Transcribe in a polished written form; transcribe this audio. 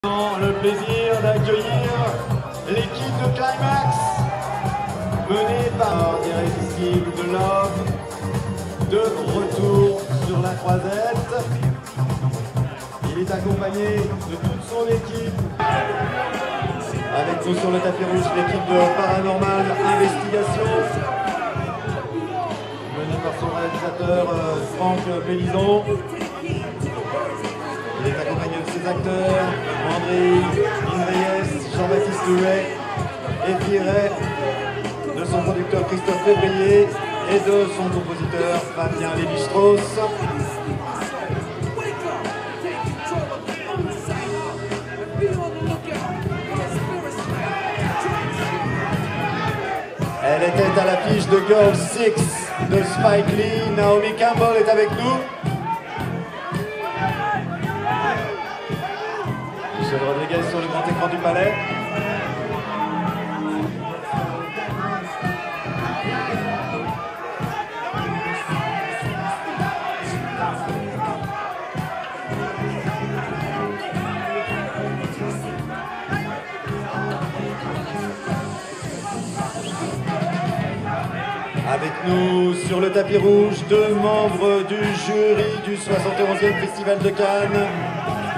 Le plaisir d'accueillir l'équipe de Climax, menée par l'irrésistible de Love, de retour sur la croisette. Il est accompagné de toute son équipe. Avec nous sur le tapis rouge, l'équipe de Paranormal Investigation, menée par son réalisateur Franck Phelizon. Il est accompagné de ses acteurs, André, Indreyes, Jean-Baptiste Louet, et Pierret, de son producteur Christophe Février et de son compositeur Fabien Lévi-Strauss. Elle était à l'affiche de Girl 6 de Spike Lee. Naomi Campbell est avec nous. Michel Rodriguez sur le grand écran du palais. Avec nous sur le tapis rouge, deux membres du jury du 71e Festival de Cannes.